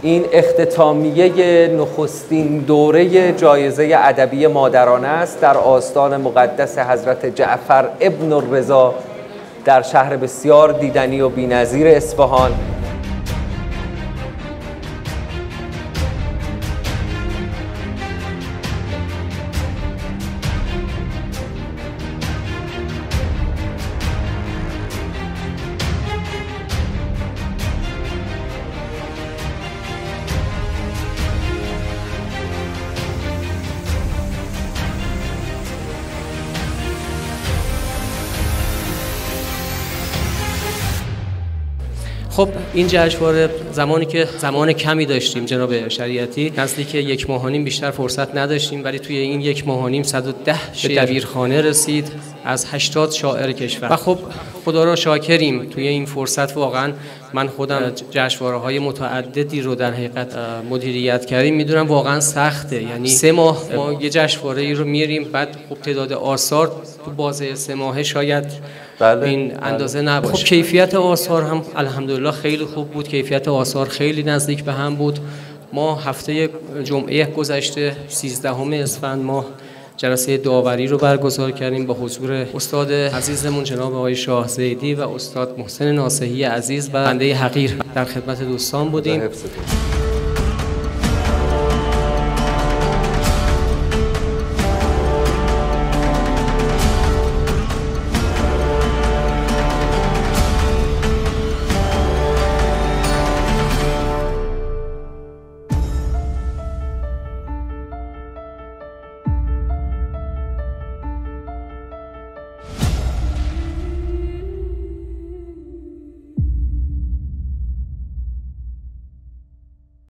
این اختتامیه نخستین دوره جایزه ادبی مادرانه است در آستان مقدس حضرت جعفر ابن الرضا در شهر بسیار دیدنی و بی‌نظیر اصفهان. خب این جشنواره زمان کمی داشتیم جناب شریعتی، نزدیک یک ماه و نیم بیشتر فرصت نداشتیم، ولی توی این یک ماه و نیم 110 شعر به دبیرخانه رسید از 80 شاعر کشور و خب خدا را شاکریم. توی این فرصت واقعا من خودم جشنواره‌های متعددی رو در حقیقت مدیریت کردیم، میدونم واقعا سخته. یعنی 3 ماه ما یه جشنواره‌ای رو میریم، بعد خب تعداد آثار تو بازه 3 ماهه شاید این اندازه نباشه. خب کیفیت آثار هم الحمدلله خیلی خوب بود، کیفیت آثار خیلی نزدیک به هم بود. ما هفته جمعه گذشته 13 اسفند ماه جلسه داوری رو برگزار کردیم با حضور استاد عزیزمون جناب آقای شاه زیدی و استاد محسن ناصحی عزیز و بنده حقیر. در خدمت دوستان بودیم.